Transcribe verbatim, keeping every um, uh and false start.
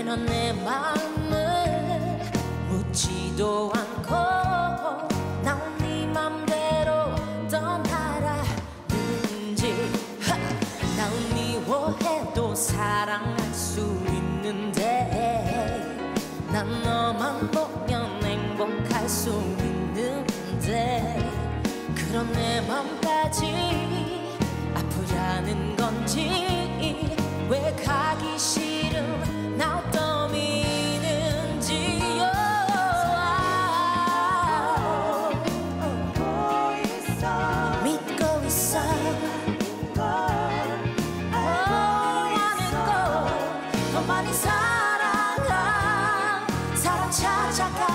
왜 넌 내 마음을 묻지도 않고 난 네 맘대로 떠나라는지. 날 미워해도 사랑할 수 있는데 난 너만 보면 행복할 수 있는데 그런 내 맘까지 아프라는 건지 왜 가기 싫은 날 떠미는지요. 믿고 있어 더 많이 사랑한 사랑 찾아가